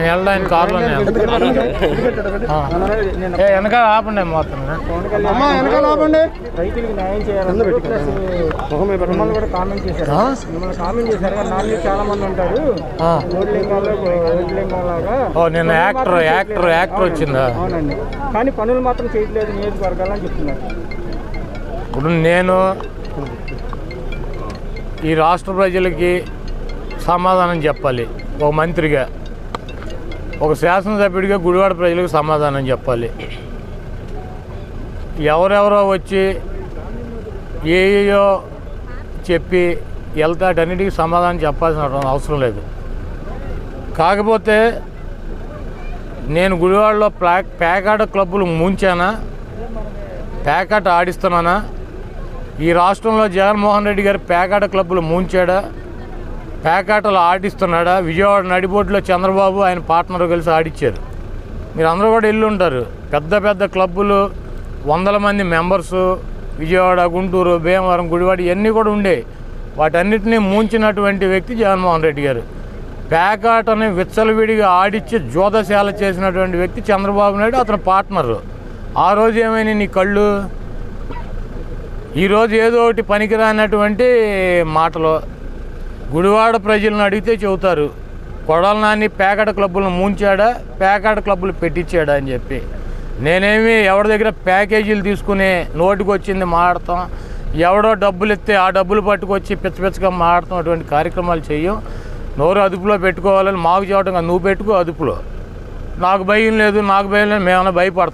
నేను వెళ్ళడానికి కారులోనే వెనకాల ఆపండి మొత్తం రైతులకు న్యాయం చేయాలని కూడా కామెంట్ చేశారు. మిమ్మల్ని కామెంట్ చేశారు. నాలుగు చాలా మంది ఉంటారు నేను యాక్టర్ వచ్చిందా? అవునండి, కానీ పనులు మాత్రం చేయట్లేదు నియోజకవర్గాలని చెప్తున్నారు. ఇప్పుడు నేను ఈ రాష్ట్ర ప్రజలకి సమాధానం చెప్పాలి. ఒక మంత్రిగా, ఒక శాసనసభ్యుడిగా గుడివాడ ప్రజలకు సమాధానం చెప్పాలి. ఎవరెవరో వచ్చి ఏయో చెప్పి వెళ్తాడన్నిటికీ సమాధానం చెప్పాల్సిన అవసరం లేదు. కాకపోతే నేను గుడివాడలో పేకాట క్లబ్బులు ముంచానా, పేకాట ఆడిస్తున్నానా? ఈ రాష్ట్రంలో జగన్మోహన్ రెడ్డి గారు పేకాట క్లబ్బులు ముంచాడా, పేకాటలు ఆడిస్తున్నాడా? విజయవాడ నడిబొడ్డులో చంద్రబాబు ఆయన పార్ట్నర్ కలిసి ఆడిచ్చారు. మీరు అందరూ కూడా వెళ్ళి ఉంటారు. పెద్ద పెద్ద క్లబ్బులు, 100 మంది మెంబర్సు, విజయవాడ, గుంటూరు, భీమవరం, గుడివాడ ఇవన్నీ కూడా ఉండే. వాటన్నిటినీ ముంచినటువంటి వ్యక్తి జగన్మోహన్ రెడ్డి గారు. పేకాటని విచ్చలవిడిగా ఆడిచ్చి జోదశాల చేసినటువంటి వ్యక్తి చంద్రబాబు నాయుడు, అతని పార్ట్నరు. ఆ రోజు ఏమైనా నీ కళ్ళు? ఈరోజు ఏదో ఒకటి పనికిరానటువంటి మాటలు గుడివాడ ప్రజలను అడిగితే చెబుతారు. కొడాలి నాని పేకాట క్లబ్బులను ముంచాడా, పేకాట క్లబ్బులు పెట్టించాడా అని చెప్పి. నేనేమి ఎవరి దగ్గర ప్యాకేజీలు తీసుకుని నోటికి వచ్చింది మాడతాం, ఎవడో డబ్బులు ఇస్తే ఆ డబ్బులు పట్టుకొచ్చి పిచ్చపిచ్చగా మాడతాం, అటువంటి కార్యక్రమాలు చెయ్యం. నోరు అదుపులో పెట్టుకోవాలని మాకు చెప్పడం కాదు, నువ్వు పెట్టుకో అదుపులో. నాకు భయం లేదు, నాకు భయం లేదు. మేమన్నా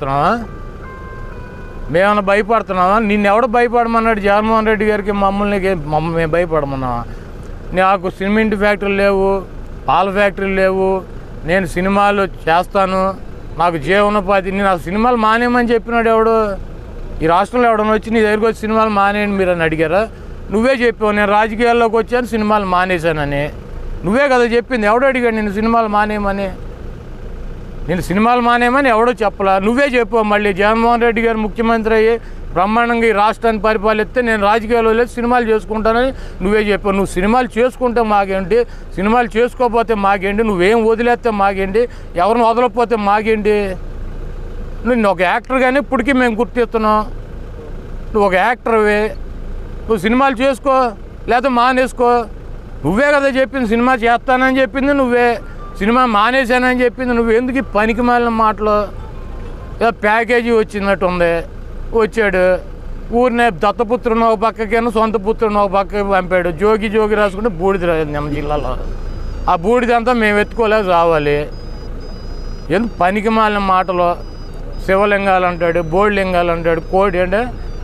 భయపడుతున్నావా? నిన్ను ఎవడ భయపడమన్నాడు? జగన్మోహన్ రెడ్డి గారికి మమ్మల్ని మేము భయపడమన్నావా? నాకు సిమెంట్ ఫ్యాక్టరీలు లేవు, పాల ఫ్యాక్టరీలు లేవు, నేను సినిమాలు చేస్తాను, నాకు జీవనోపాధి. నేను ఆ సినిమాలు మానేయమని చెప్పినాడు ఎవడు? ఈ రాష్ట్రంలో ఎవడన్నా వచ్చి నీ దగ్గరికి వచ్చి సినిమాలు మానేయండి మీరు అని అడిగారా? నువ్వే చెప్పావు నేను రాజకీయాల్లోకి వచ్చాను సినిమాలు మానేశానని. నువ్వే కదా చెప్పింది. ఎవడో అడిగాడు నేను సినిమాలు మానేయమని? నేను సినిమాలు మానేయమని ఎవడో చెప్పలా, నువ్వే చెప్పావు. మళ్ళీ జగన్మోహన్ రెడ్డి గారు ముఖ్యమంత్రి అయ్యి బ్రహ్మాండంగా ఈ రాష్ట్రాన్ని పరిపాలిస్తే నేను రాజకీయాల్లో లేదు సినిమాలు చేసుకుంటానని నువ్వే చెప్పావు. నువ్వు సినిమాలు చేసుకుంటే మాకేంటి, సినిమాలు చేసుకోకపోతే మాకేంటి, నువ్వేం వదిలేస్తే మాకేంటి, ఎవరిని వదలకపోతే మాకేంటి? నువ్వు ఒక యాక్టర్గానే ఇప్పటికీ మేము గుర్తిస్తున్నాం. నువ్వు ఒక యాక్టర్వే, నువ్వు సినిమాలు చేసుకో లేకపోతే మానేసుకో. నువ్వే కదా చెప్పింది సినిమా చేస్తానని చెప్పింది నువ్వే, సినిమా మానేశానని చెప్పింది నువ్వు. ఎందుకు ఈ పనికి మాలిన మాటలు? ప్యాకేజీ వచ్చినట్టు ఉంది, వచ్చాడు ఊరినే దత్తపుత్రుని ఒక పక్కకేనో సొంత పుత్రుని ఒక పక్కకి పంపాడు. జోగి రాసుకుంటే బూడిద రాదు జిల్లాలో. ఆ బూడిదంతా మేము ఎత్తుకోలేక రావాలి. ఎందుకు పనికి మాలిన మాటలు? శివలింగాలు అంటాడు, బోడి లింగాలు అంటాడు, కోడి అంటే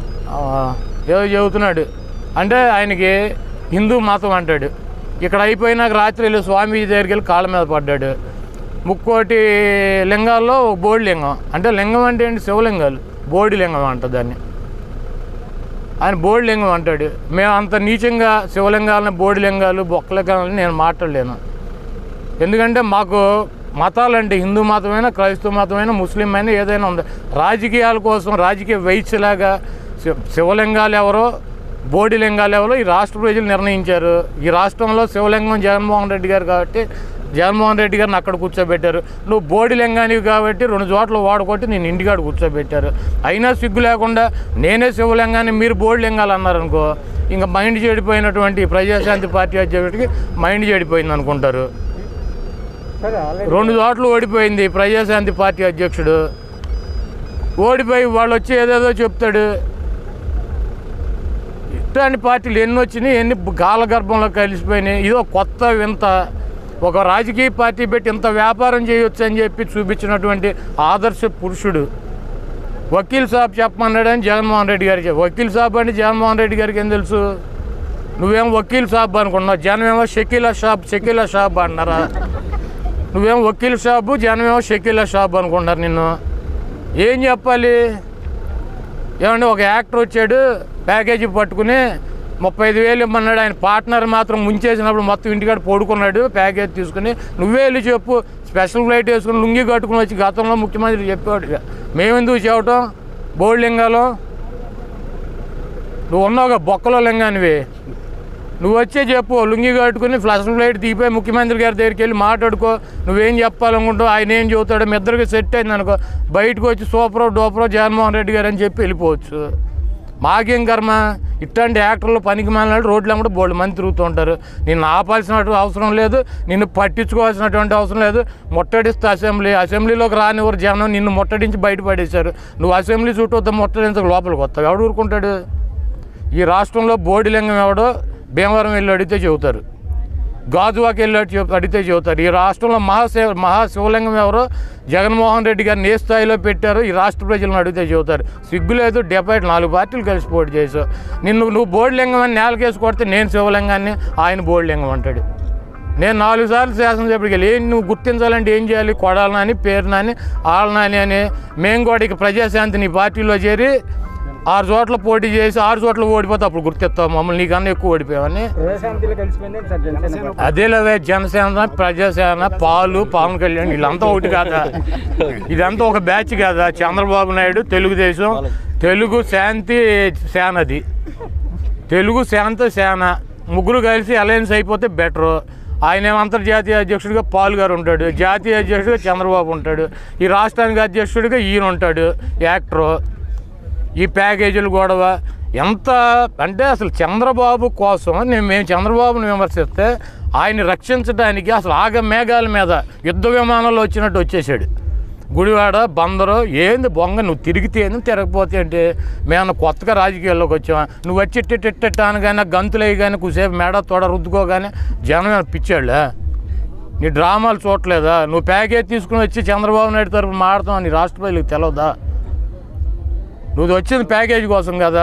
ఏదో చెబుతున్నాడు. అంటే ఆయనకి హిందూ మతం అంటాడు. ఇక్కడ అయిపోయినాక రాత్రి వెళ్ళి స్వామీజీ దగ్గరికి వెళ్ళి కాళ్ళ మీద పడ్డాడు. 3 లింగాల్లో బోడి లింగం అంటే, లింగం అంటే ఏంటి? శివలింగాలు, బోడి లింగం అంట దాన్ని. ఆయన బోడి లింగం అంటాడు. మేము అంత నీచంగా శివలింగాలని, బోడి లింగాలు, బొక్కలింగాలని నేను మాట్లాడలేను. ఎందుకంటే మాకు మతాలంటే హిందూ మతమైనా, క్రైస్తవ మతమైనా, ముస్లిం అయినా ఏదైనా ఉంది. రాజకీయాల కోసం రాజకీయ వైశ్యలాగా శివలింగాలు ఎవరో, బోడి లింగాలు ఎవరో ఈ రాష్ట్ర ప్రజలు నిర్ణయించారు. ఈ రాష్ట్రంలో శివలింగం జగన్మోహన్ రెడ్డి గారు కాబట్టి జగన్మోహన్ రెడ్డి గారిని అక్కడ కూర్చోబెట్టారు. నువ్వు బోడి లింగానివి కాబట్టి 2 చోట్ల వాడుకొట్టి నేను ఇంటికాడ కూర్చోబెట్టారు. అయినా సిగ్గు లేకుండా నేనే శివలింగాన్ని మీరు బోడి లింగాలు అన్నారనుకో, ఇంకా మైండ్ చెడిపోయినటువంటి ప్రజాశాంతి పార్టీ అధ్యక్షుడికి మైండ్ చెడిపోయింది అనుకుంటారు. 2 చోట్ల ఓడిపోయింది ప్రజాశాంతి పార్టీ అధ్యక్షుడు. ఓడిపోయి వాళ్ళు వచ్చి ఏదేదో చెప్తాడు. ఇట్లాంటి పార్టీలు ఎన్ని వచ్చినాయి, ఎన్ని కాలగర్భంలో కలిసిపోయినాయి. ఇదో కొత్త వింత. ఒక రాజకీయ పార్టీ పెట్టి ఇంత వ్యాపారం చేయొచ్చు అని చెప్పి చూపించినటువంటి ఆదర్శ పురుషుడు. వకీల్ సాబ్ చెప్పమన్నాడని జగన్మోహన్ రెడ్డి గారికి. వకీల్ సాబ్ అంటే జగన్మోహన్ రెడ్డి గారికి ఏం తెలుసు? నువ్వేమో వకీల్ సాబ్ అనుకున్నావు, జనమేమో షకీలా షాబ్ అన్నారా? నువ్వేమో వకీల్ షాబు, జనమేమో షకీలా షాబ్ అనుకుంటారు నిన్ను. ఏం చెప్పాలి? ఏమంటే ఒక యాక్టర్ వచ్చాడు ప్యాకేజీ పట్టుకుని 35,000 ఇమ్మన్నాడు. ఆయన పార్ట్నర్ మాత్రం ముంచేసినప్పుడు మొత్తం ఇంటికాడ పడుకున్నాడు ప్యాకేజ్ తీసుకుని. నువ్వే వెళ్ళి చెప్పు, స్పెషల్ ఫ్లైట్ వేసుకుని లుంగి కట్టుకుని వచ్చి గతంలో ముఖ్యమంత్రి చెప్పాడు. మేమెందుకు చెప్పటం? బోడి లింగాలు నువ్వు ఉన్నావుగా, బొక్కలో లింగానివి. నువ్వు వచ్చే చెప్పు, లుంగి కట్టుకుని ఫ్లష్ ఫ్లైట్ తీపోయి ముఖ్యమంత్రి గారి దగ్గరికి వెళ్ళి మాట్లాడుకో, నువ్వేం చెప్పాలనుకుంటావు, ఆయన ఏం చెబుతాడో, మీ ఇద్దరికి సెట్ అయింది అనుకో, బయటకు వచ్చి సూపరో డోపరో జగన్మోహన్ రెడ్డి గారు అని చెప్పి వెళ్ళిపోవచ్చు. మాకేం కర్మ, ఇట్లాంటి యాక్టర్లు పనికి మాలినాడు రోడ్లు అమ్మడం బోల్డ్ మంది తిరుగుతూ ఉంటారు. నిన్ను ఆపాల్సినటువంటి అవసరం లేదు, నిన్ను పట్టించుకోవాల్సినటువంటి అవసరం లేదు. ముట్టడిస్తే అసెంబ్లీలోకి రానివారు జనం, నిన్ను ముట్టడించి బయటపడేశారు. నువ్వు అసెంబ్లీ చుట్టూ ముట్టడించక లోపలికి వస్తావు, ఎవడు ఊరుకుంటాడు? ఈ రాష్ట్రంలో బోడిలింగం ఎవడో భీమవరం వెళ్ళి అడిగితే చెబుతారు, గాజువాకి వెళ్ళి అడిగితే చెబుతారు. ఈ రాష్ట్రంలో మహాశివలింగం ఎవరో జగన్మోహన్ రెడ్డి గారిని ఏ స్థాయిలో పెట్టారో ఈ రాష్ట్ర ప్రజలను అడిగితే చెబుతారు. సిగ్గులేదు, 4 పార్టీలు కలిసి పోటీ చేసావు. నువ్వు బోడిలింగం అని నేలకేసి కొడితే నేను శివలింగాన్ని, ఆయన బోడిలింగం అంటాడు. నేను 4 సార్లు శాసనసభ్యుడికి వెళ్ళి నువ్వు గుర్తించాలంటే ఏం చేయాలి, కొడాలని పేరునాని ఆళ్ళనాని అని. మేము కూడా ఇక ప్రజాశాంతి నీ పార్టీలో చేరి 6 చోట్ల పోటీ చేసి 6 చోట్ల ఓడిపోతే అప్పుడు గుర్తిస్తావు మమ్మల్ని, నీకన్నా ఎక్కువ ఓడిపోయావని. అదేలేవే జనసేన, ప్రజాసేన, పవన్ కళ్యాణ్ వీళ్ళంతా ఒకటి కాదా? ఇదంతా ఒక బ్యాచ్ కాదా? చంద్రబాబు నాయుడు తెలుగుదేశం, తెలుగు శాంతి సేనది, తెలుగు శాంతి సేన ముగ్గురు కలిసి అలయన్స్ అయిపోతే బెటరు. ఆయన అంతర్జాతీయ అధ్యక్షుడిగా పాల్ గారు ఉంటాడు, జాతీయ అధ్యక్షుడిగా చంద్రబాబు ఉంటాడు, ఈ రాష్ట్రానికి అధ్యక్షుడిగా ఈయన ఉంటాడు యాక్టరు. ఈ ప్యాకేజీలు గొడవ ఎంత అంటే అసలు చంద్రబాబు కోసం మేము చంద్రబాబుని విమర్శిస్తే ఆయన్ని రక్షించడానికి అసలు మేఘాల మీద యుద్ధ విమానంలో వచ్చినట్టు వచ్చేసాడు. గుడివాడ బందరు ఏంది బొంగ, నువ్వు తిరిగితే ఏంది తిరగపోతే అంటే మేము కొత్తగా రాజకీయాల్లోకి వచ్చావా? నువ్వు వచ్చి ఇట్టాను కానీ గంతులు కానీ కుసేపు మేడ తోడ రుద్దుకోగానే జనం పిచ్చాళ్ళా? నీ డ్రామాలు చూడలేదా? నువ్వు ప్యాకేజ్ తీసుకుని వచ్చి చంద్రబాబు నాయుడు తరపున మాడతావు, నీ రాష్ట్ర ప్రజలకు తెలవదా? నువ్వు వచ్చింది ప్యాకేజీ కోసం కదా.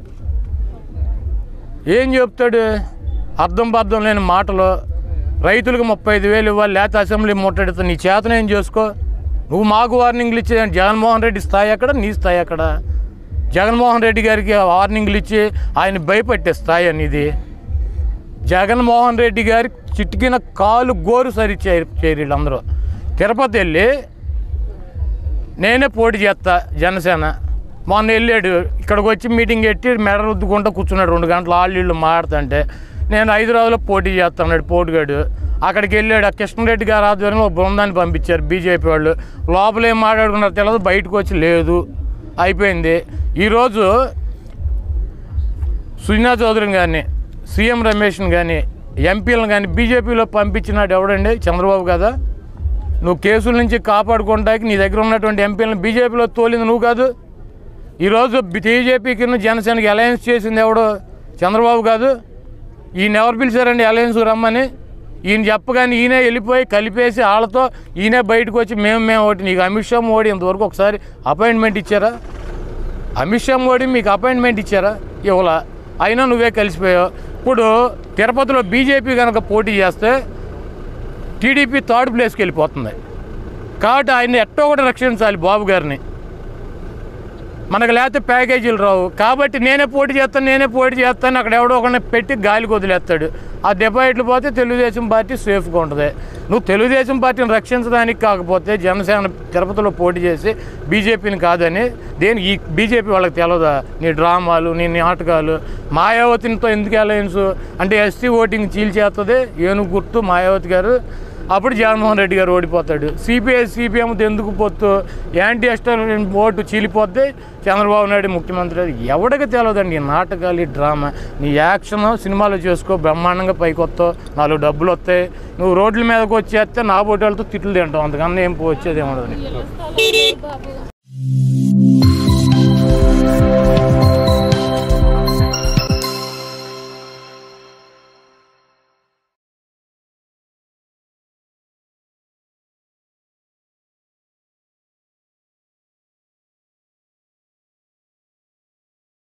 ఏం చెప్తాడు అర్థం పర్థం లేని మాటలు? రైతులకు 35,000 ఇవ్వాలి, లేకపోతే అసెంబ్లీ ముట్టడితే నీ చేతనేం చేసుకో. నువ్వు మాకు వార్నింగ్లు ఇచ్చే జగన్మోహన్ రెడ్డి స్థాయి ఎక్కడ, నీ స్థాయి ఎక్కడ? జగన్మోహన్ రెడ్డి గారికి వార్నింగ్లు ఇచ్చి ఆయన భయపెట్టే స్థాయి అనేది. జగన్మోహన్ రెడ్డి గారి చిటికిన కాలు గోరు సరి చేయరు వీళ్ళందరూ. తిరుపతి వెళ్ళి నేనే పోటీ చేస్తా జనసేన, మొన్న వెళ్ళాడు, ఇక్కడికి వచ్చి మీటింగ్ పెట్టి మెడ రుద్దుకుంటూ కూర్చున్నాడు 2 గంటలు వీళ్ళు మాట్లాడుతుంటే. నేను హైదరాబాద్లో పోటీ చేస్తున్నాడు పోటీగాడు. అక్కడికి వెళ్ళాడు, కృష్ణారెడ్డి గారు ఆధ్వర్యంలో ఒక బృందాన్ని పంపించారు బీజేపీ వాళ్ళు. లోపల ఏం మాట్లాడుకున్నారో తెలియదు, బయటకు వచ్చి లేదు, అయిపోయింది. ఈరోజు సుజనా చౌదరిని కానీ, సీఎం రమేష్ని కానీ, ఎంపీలను కానీ బీజేపీలో పంపించినాడు ఎవడండి? చంద్రబాబు కదా. నువ్వు కేసుల నుంచి కాపాడుకోవడానికి నీ దగ్గర ఉన్నటువంటి ఎంపీలను బీజేపీలో తోలింది నువ్వు కాదు. ఈరోజు బీజేపీకి జనసేనకి అలయన్స్ చేసింది ఎవడో? చంద్రబాబు కాదు. ఈయన ఎవరు పిలిచారండి అలయన్స్ రమ్మని? ఈయన చెప్పగానే ఈయనే వెళ్ళిపోయి కలిపేసి వాళ్ళతో ఈయనే బయటకు వచ్చి మేము ఒకటి. నీకు అమిత్ షా మోడీ ఇంతవరకు ఒకసారి అపాయింట్మెంట్ ఇచ్చారా? అమిత్ షా మోడీ మీకు అపాయింట్మెంట్ ఇచ్చారా? ఇవ్వలా. అయినా నువ్వే కలిసిపోయావు. ఇప్పుడు తిరుపతిలో బీజేపీ కనుక పోటీ చేస్తే టీడీపీ 3rd ప్లేస్కి వెళ్ళిపోతుంది. కాబట్టి ఆయన ఎట్టో ఒకటి రక్షించాలి బాబు గారిని. మనకు లేకపోతే ప్యాకేజీలు రావు. కాబట్టి నేనే పోటీ చేస్తాను అక్కడ ఎవడో ఒకరిని పెట్టి గాలికి వదిలేస్తాడు. ఆ డిపాజిట్లు పోతే తెలుగుదేశం పార్టీ సేఫ్గా ఉంటుంది. నువ్వు తెలుగుదేశం పార్టీని రక్షించడానికి కాకపోతే జనసేన తిరుపతిలో పోటీ చేసి బీజేపీని కాదని ఈ బీజేపీ వాళ్ళకి తెలవదా? నీ డ్రామాలు, నీ నాటకాలు. మాయావతితో ఎందుకు అలయన్స్ అంటే ఎస్సీ ఓటింగ్ చీల్చేస్తుంది ఏనుగు గుర్తు మాయావతి గారు. అప్పుడు జగన్మోహన్ రెడ్డి గారు ఓడిపోతాడు. సిపిఎంతో ఎందుకు పొత్తు? యాంటీ ఎస్టాబ్లిష్మెంట్ ఓటు చీలిపోద్ది, చంద్రబాబు నాయుడు ముఖ్యమంత్రి. ఎవడికి తెలియదండి ఈ నాటకాలు, ఈ డ్రామా. నీ యాక్షన్ సినిమాలు చేసుకో, బ్రహ్మాండంగా పైకి వస్తావు, 4 డబ్బులు వస్తాయి. నువ్వు రోడ్ల మీదకి వచ్చేస్తే నా బోటి వాళ్ళతో తిట్లు తింటావు, అంతకన్నా ఏం వచ్చేది ఏమన్నది.